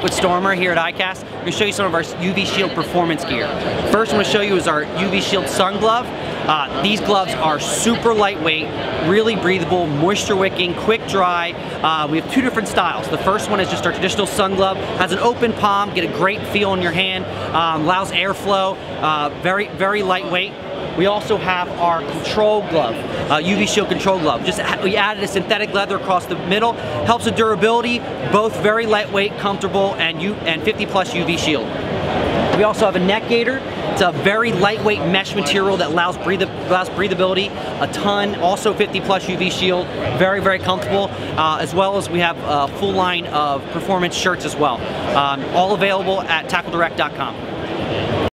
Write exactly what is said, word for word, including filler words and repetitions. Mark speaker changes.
Speaker 1: with STORMR here at I CAST. I'm going to show you some of our U V Shield performance gear. First I'm going to show you is our U V Shield sun glove. Uh, these gloves are super lightweight, really breathable, moisture wicking, quick dry. Uh, we have two different styles. The first one is just our traditional sun glove, has an open palm, get a great feel in your hand, um, allows airflow, uh, very, very lightweight. We also have our control glove, uh, U V Shield control glove. Just we added a synthetic leather across the middle, helps with durability, both very lightweight, comfortable, and U and fifty plus U V Shield. We also have a neck gaiter. It's a very lightweight mesh material that allows, breathe allows breathability a ton. Also fifty plus U V Shield, very, very comfortable. Uh, as well as we have a full line of performance shirts as well. Um, all available at tackle direct dot com.